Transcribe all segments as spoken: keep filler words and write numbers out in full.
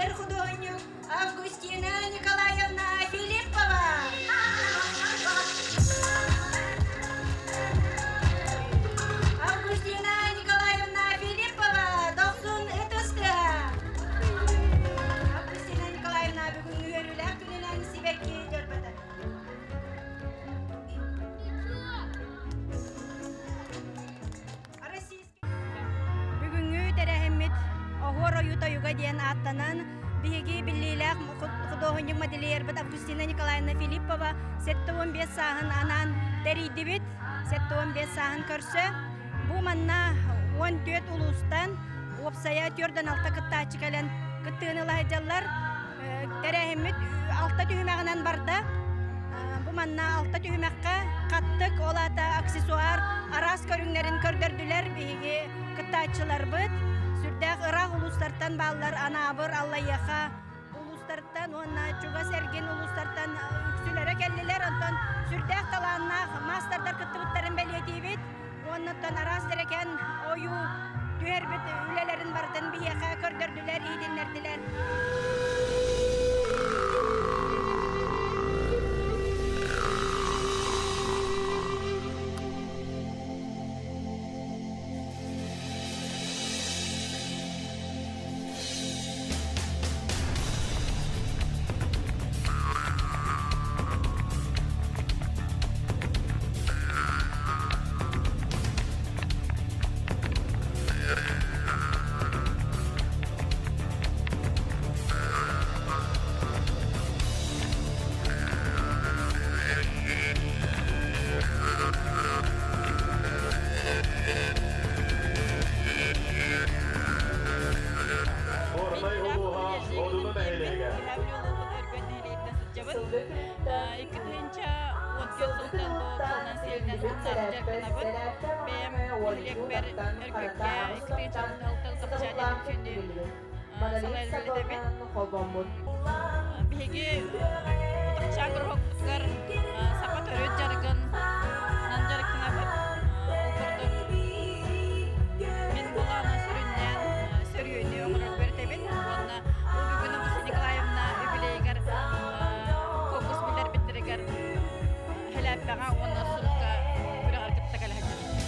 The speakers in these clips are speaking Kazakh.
Директор художник Августина Николаевна Филиппова. Августина Николаевна Филиппова, doksun etüstü. Августина Николаевна бүгін үйерілер күнінен сибекке дөрбеді. Бүгінгі тәрәхімет оғыр ойыта юға дейін аттанан биһиги биллилээх художник моделер бит Августина Николаевна Филиппова сетте он бес саһын анан дәрийдибит сетте он бес саһын көрсө бу манна он төрт улустан опсая төрдөн алта кыттаачы кэлен кыттыыны лаһыдьаллар тәрәхимит алта түһүмэгинен барда бу манна алта түһүмэкке каттык олата аксессуар арас көрүңнерин көрдөрдүлөр биһиги кыттаачылар быт сүрдәк ырак улустартан баллар анабыр аллаяха улустартан онна чуга серген улустартан үксүлөрө келдилер онтон сүрдәк талаанна мастардар кыттыбыттарын белиетибит оннотон арас дерекен ою түербит үлелерин бардын бияха көрдөрдүлөр ийдиннердилер. Bihigi canggur hokgar sapat harus jargon nan jargon apa ukurdun min bulana sürünyen sürüyünü onlar bertebin ona o bugün Avgustina Nikolaevna übilegar kokus bilir bitirigar helal bana ona sulka kura arkadaşlar kalacak.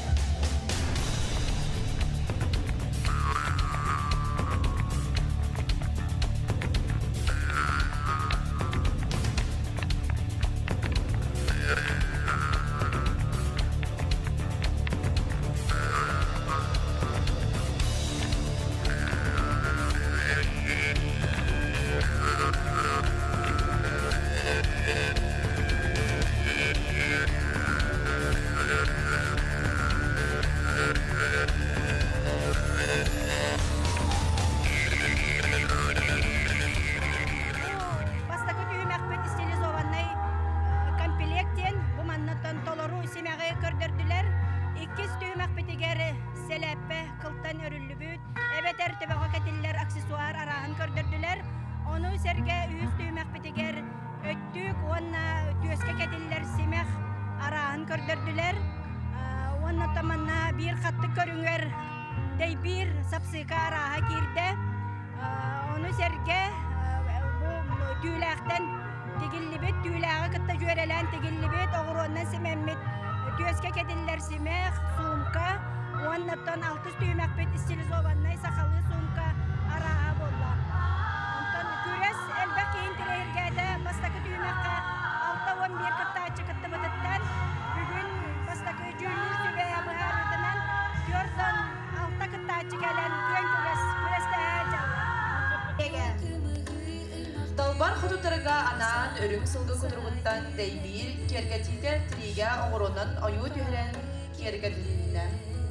Талбар худутарга анан өрүң сылгы кудургуттан дейбир кергетитер триге оңоронан ою түһрен кергетилинне.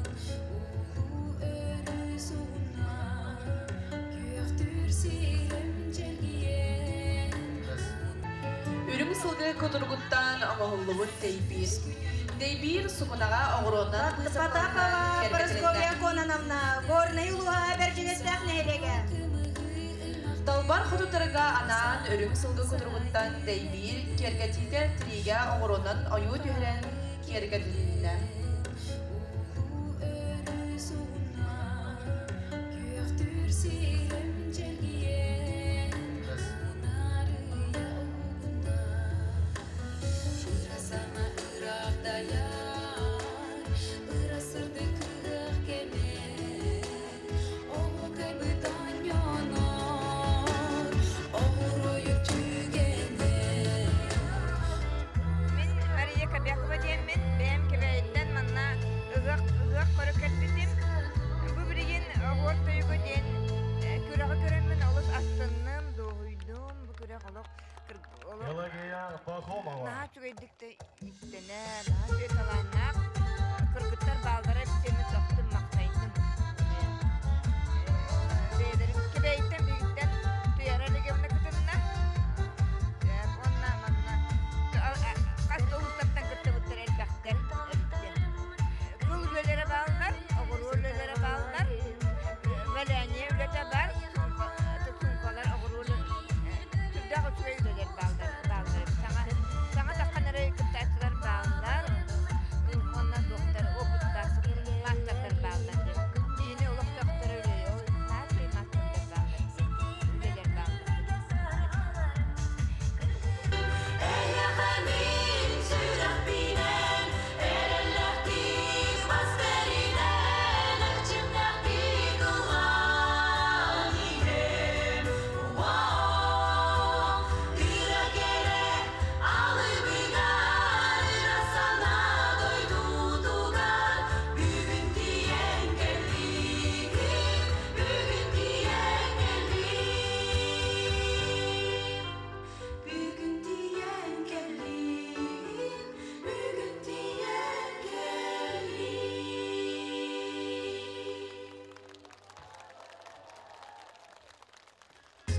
Өрүң сылгы кудургуттан оңоһуллубут дейбир. Дейбир сукунага оңоронан Патакова Поросковья Конановна горный улуга бержинестах нелеге. Талбар худутарга анан өрүң сылгы кудургуттан дейбир кергетитер триге оңоронан ою түһрен кергетилинне.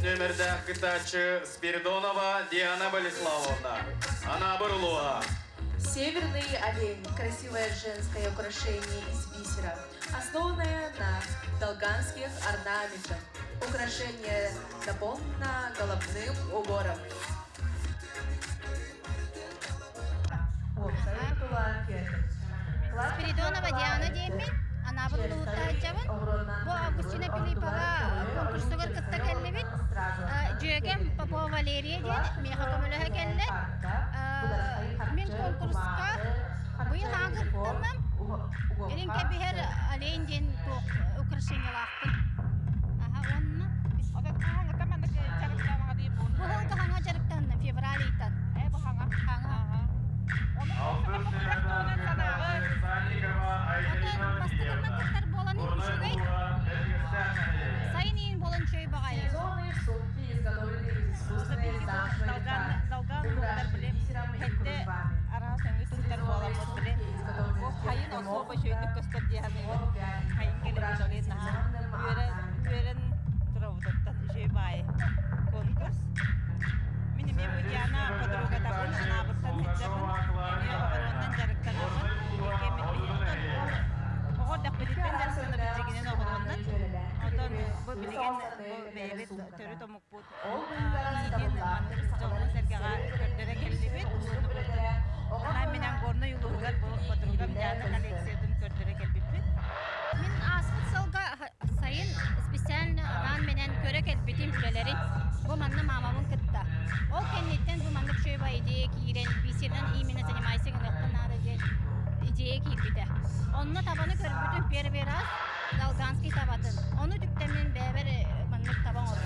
номерда кытачы Спиридонова Диана Болеславовна. Она Бурулуа. Северный олень – красивое женское украшение из бисера, основанное на долганских орнаментах. Украшение дополнено головным убором. Спиридонова Диана дейми, ана Бурулута жабын. Бу Августина Филиппова конкурсугар кытта келлебит. Жүйегем Попова Валерия дейін, меха көмілігі келді. Мен конкурска бұйыл аңғырттанам. Еренке бігер олейн дейін украшениялақтын. Онны. Бұғыл қағаңа жарықтандым, февралийтан. Қаңа. Отын бастығырнан кіттар болан үшігей. Сайын ең болан шөй бағайы. Долган болар білем, хәтті ара сәңгі түттер боламыз білем. Ол қайын особо шөйдік көстер дейәні. Қайын келіп жолет наға. Үйерін тұрауыдаттан жөй байы. Конкурс. Менің мен Диана подруга табын, анабырттан хәттерін. Әне оғыроннан жарықтан ағын. Оғырдақ біліктен дәрсіні біттігінен оғыроннан. Одан бұл білген бәйбет түрі томық бұд. Иген жолын сәргеға көрдері келді бет. Онан менен горны юлуғар бұл подругам Диана коллекциядың көрдері келді бет. Мен асқыт салға сайын специально анан менен көрі келбетім үлелерін. Бұл манны мамамын кытта. Ол кеннеттен бұл манны шөйба идея кейрен, бисерден именно занимайсың ұлықтан ары идея кейбеті. Онны табаны көрбітін пер-пер аз Долганский табатын. Onu dükkemden beraber manlık taban oldu.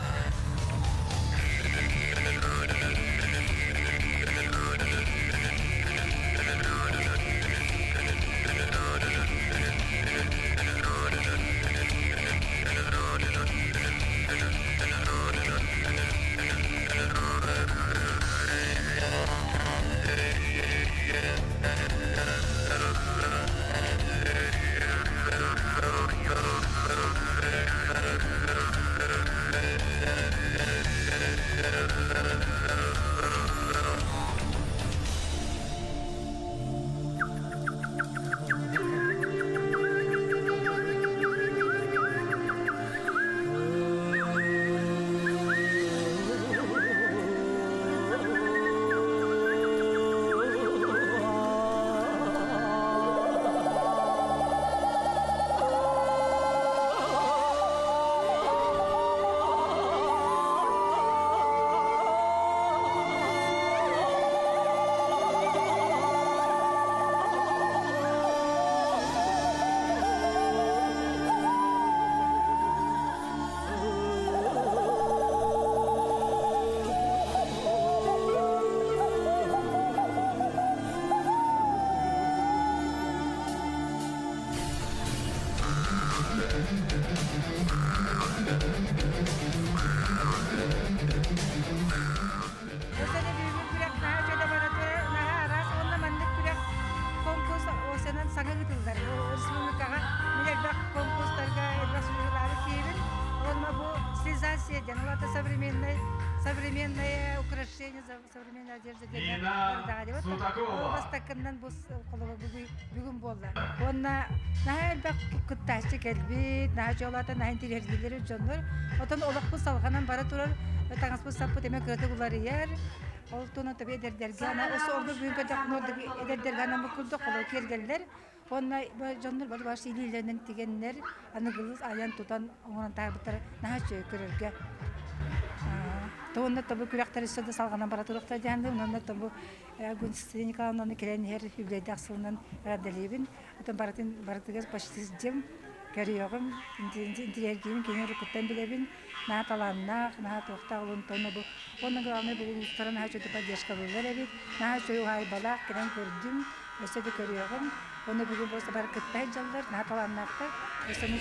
Современное, современное украшение, современная одежда. Нина Сутакова. Бастаканнан бус колога бүгүн болду. Онна нахал бак кыттачы келбит, нахал жолата нахал интерьерлери жоннор. Отон олакпы салганан бара турар, таңаспы саппы теме кырды булар ер. Ол тоно таби эдердерге ана осы орду бүгүнкө жакнорду эдердерге ана мукулду коло келгендер. Онна жоннор бар баш илилеринен тигеннер, аны кылыс аян тутан оңон тагыттар нахал жөө көрөргө. Тоонда табу күрәктәр үстәдә салганан бара турыкта дигәндә, монда табу Гүнсәй Николаевнаны келән һәр фибрәдә аксылынан радалебин. Отан баратын баратыгыз почти дем кәрьягым, интерьергим кенә рукыттан билебин. На таланна, на тохтагылын тоны бу. Оның главный бу сторон хәҗәте поддержка булыр бит. На шуй хай бала келән күрдем. Өстәдә кәрьягым. Оны бүген булса бар кыттай җаллар, на таланнакта. Өстәне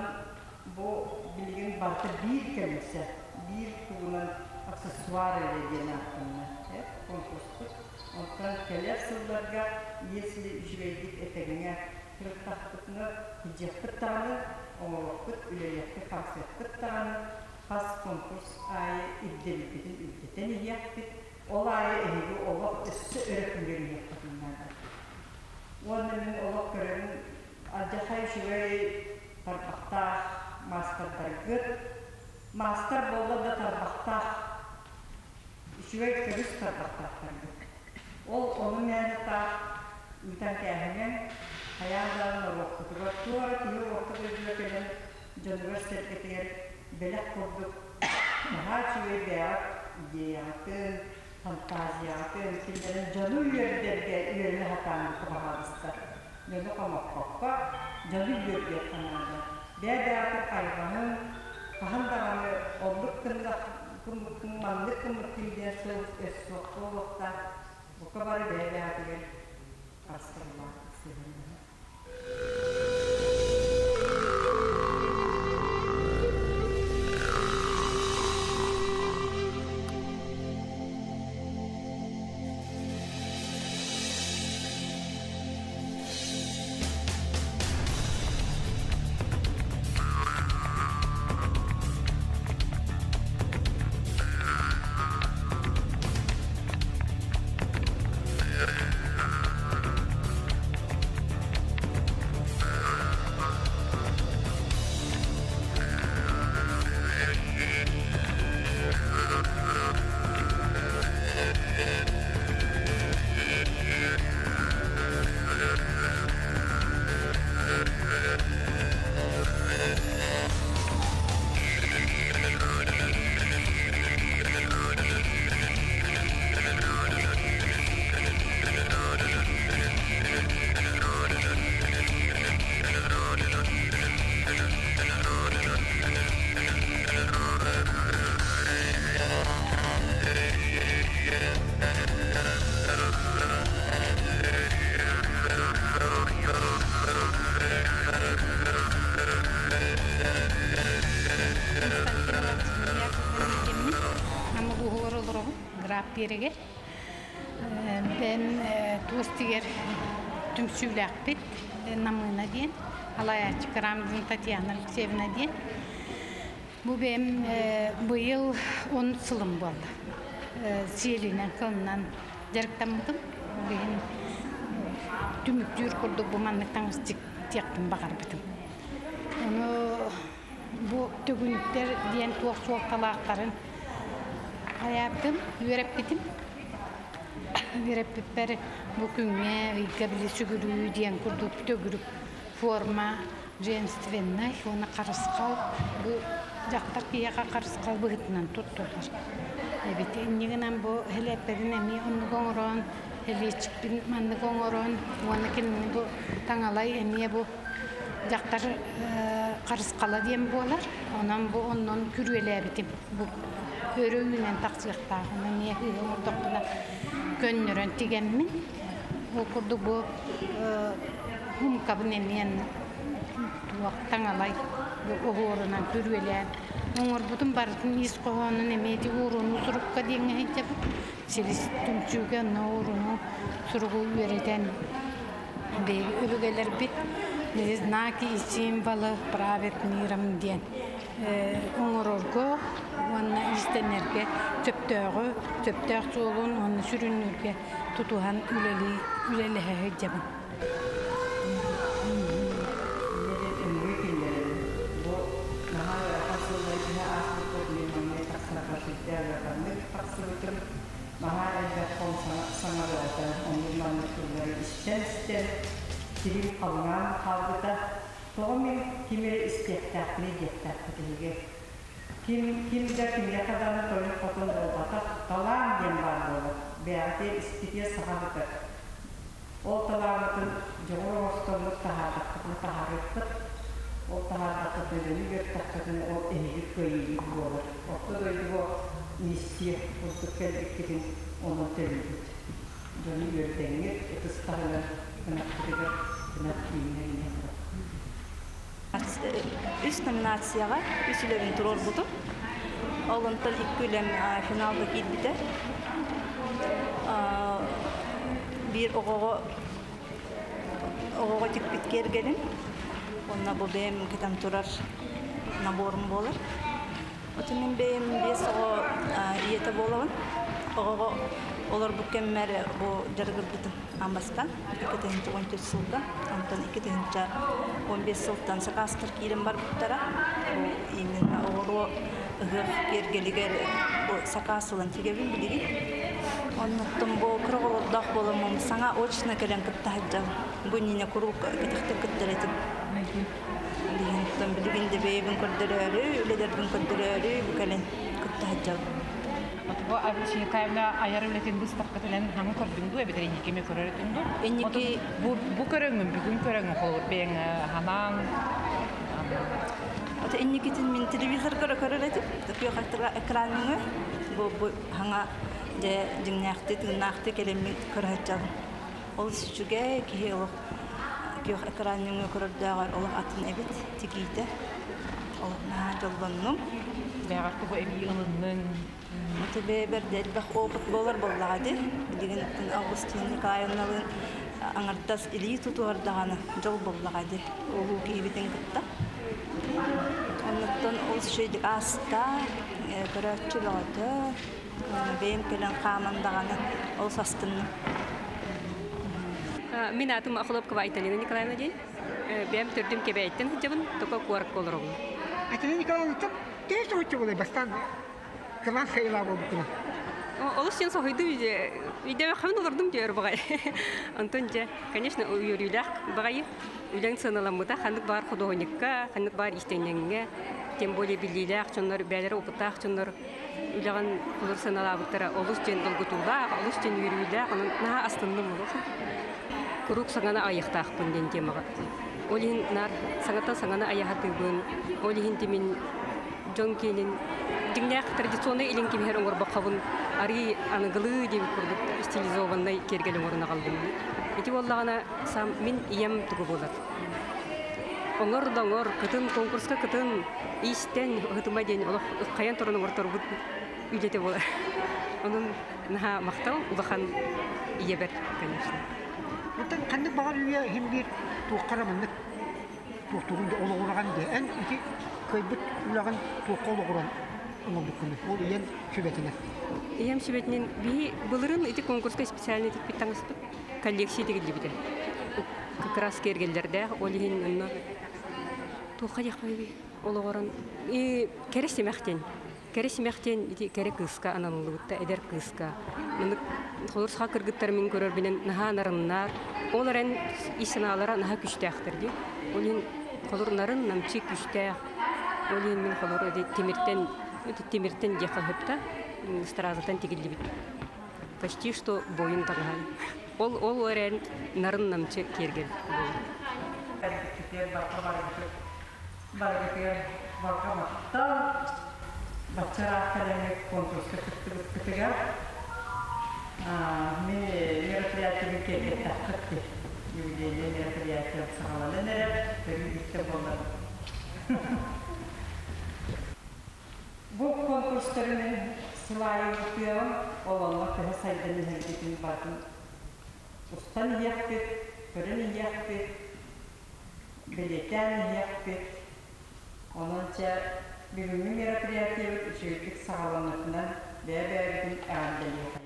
Ondan bu bilgin barda bir kelmese, bir kuğunun aksesuar edildiğini hakkında. Hep konkurstuk. Ondan keler sıllarga yesli jüveydik eteğine kırıktaklıkını hicapıt tağını, oğlukut, üleyekli kaksiyakıt tağını, has konkurs ayı iddelibidin ülketen iyyaktık. Ol ayı ehibi olak üstü öğretimleri yaptığınlarda. Onun olak görenin acayip şüvey tarbaqta masterdargıt, master bolda da tarbaqta şüvey kırış tarbaqta targıt. Ol onun yani ta üten kâhemen hayallarına vakıtıga tuğra tiyo vakıtı ödülükelen üniversiteler belek kurduk. Daha şüvey beyak, yeyatın, fantaziyatın, kimlerin canı üyerlerge üyerine hatanı kubahalıstar. Nöbü kamak kakka, canı üyerge kanalda. Beyatı kayganın, kahandaranı olduk kında, kummanlık kımlık kimden soğuk esnoklu vakta, bu kabarı beyatı gel, kastırma istedim. Berege. Ben Tostiger tümsüylakpet namına diyen, Alayatçı Karamdın Tatyana Alexeyevna diyen. Bu benim bu yıl on sılım oldu. Siyeliğinden kılınan jarıktamadım. Benim tümük dür kurduk bu manlıktan ıstıktım bakar bitim. Onu bu tügünlükler diyen tuğuk soğuk talakların hayatım, yürep bitim. Yürep bitber bu künye, gabili sügürü diyen kurduk, tögürük forma, jenstvenna, ona karıskal, bu jaktak piyaka karıskal bıhıtından tuttular. Evet, innigenem bu heleplerin emi onu goңoron, heleçpin mandı goңoron, onakin bu taŋalay emi bu jaktar karıskala diyen bolar. Onan bu ondan kürüele bitim. Bu örüğünen taksıqtağına niye hıgımırdıqına gönnürön tigemmin. O kurdu bu hum kabın emiyen taŋalay bu oğurunan kürüele. Oңor butun barıtın is qoğanın emedi uğrunu surukka diyen hecep. Selis tümçüge uğrunu suruğu vereden bey ölügeler bit. Biz naki isim balı pravet miram diyen. Oңororgo, onu istenerge töptöğü, töptöğ soğulun onu sürünürge tutuhan üleli, üleli hecebin. Kirim kalınan kavgıda toğumin kimleri istektağını gettaklığı. Kim kimde kimle kadar toyun kotun olbata talan diyen var olur. Beyazı istediğe sahalıdır. O talanlıkın çoğu rostonluk tahardıklığı tahardıklığı. O tahardıklığı göktaklığı o ehlik köyüyü olur. Orta doydu o nistiye kurduk geldiklerin onun tevhidid. Canı yördenir, ıstahlar kınaklığı kınak kıyına üç nominatsiyaga üç ülevin turor budu. Oluntan iki ülem finalda gilbide. Bir oğoğa oğoğa tikbit gergelim. Onna bu benim kitam turar naborum bolar. Otumin benim bir soğu iyete bolavın. Oğoğa olur bu kemmer bu jargırdıtın amastan. iki bin on dört yılda. Ondan iki bin on beş yıldan sakastır kilim var buttara. Bu imin oğoğa ıhır gergeliger bu sakasılın tegebin biligi. Ondan bu kırgılırdak bolamam sana oçna gelen kıttahacağım. Bu nine kuruk kıtıhtı kıttırıtım. Diğinten biliginde beybin kırdırarı, öylelerden kırdırarı bu gelen kıttahacağım. Bu şey kayımda ayarı ületen bu stakatelen hangi kırdındı ve bedeli kime körürdündü. Enniki bu bu körüngün bugün körüngün olur ben hanan. Ata ennikitin min televizor kara körürdü. Tapi haktıra ekranını bu bu hanga de dinlekti dinlekti kelimin körühacağım. Ol şüge ki o ki ekranını körürdüğer ol atın evet tikiydi. Ol na jallanım. Beyartı bu evi yılının Tabii bir de bak o futbollar bolladı. Bildiğin Ağustos Nikolaevna'nın anartas ili tutuyor dağını jol bolladı. O ki biten gitti. Ondan o şeydi asta kıraççıladı. Benim kelen kaman dağını o sastını. Min adım Akhlop Kava İtalyan Nikolaevna değil. Benim türdüm kebe ettin. Hıcabın toka kuarak olur oğlum. İtalyan Nikolaevna çok tez uçtu oluyor bastan. Kalan sayılar oldu kuna. Олус сен сохойду видео хавн олордум дер багай. Антонча, конечно, уюрилах багай. Үлән саналамыда хандык бар художникка, хандык бар истенеңгә, тем более билиләр, чоннар бәләре опытах, чоннар үләгән художник саналабыттара олус сен долгутулда, олус сен юриләр, анын на астынды булу. Курук саңана аяктах бүнден темага. Олин нар саңата саңана аягатыбын, олин тимин жонкенин диньяк традиционный илин кимер оңор бакабын ари аныгылы деп курдук стилизованный кергелен орына калдым. Эти боллагана сам мин ием тугу болот. Оңор да оңор кытын конкурска кытын истен хытыма ден олох каян торын ортор бут үйдете болар. Онун наха мактал улахан иебер, конечно. Мутан кандык багар үйе хим бир тууккарамын. Туктугунда ологураган де эн ити көйбүт улаган тууккологуран. Ол иен шүбетіне. Ием шүбетінен би бұлырын эти конкурска специальный тек биттаңызды коллекция дегілді біде. Как раз кергелдерде ол ең үнні туқа жақпай би олығырын. Кәрі семяқтен. Кәрі семяқтен кәрі кыска ананылығытта, әдер кыска. Қолырсқа кіргіттарымен көрір бінен наға нарыннар. Олар ән исіналара наға күшті ақтырды. Ол ең қолырнарын намчы күшті ақ. Ол ең мен қолыры темірттен Темиртен дехахепта стразатан тигилибит. Почти что боин таган. Ол ол орен нарын намчы кергел. Теперь баркабар баркабар баркабар бачара академик конкурс кытыга а мен мероприятие кергел такты. Юбилей мероприятие сагаланы нереп периодте болду. Bu konkursların sılayı tutuyorum. Olanlar daha sayıdan hareketini bakın. Ustan yaktı, köreni yaktı, belirten yaktı. Onunca bir gün merapiyatı ve üçüncülük sağlamasından beraber bir ağırlığı.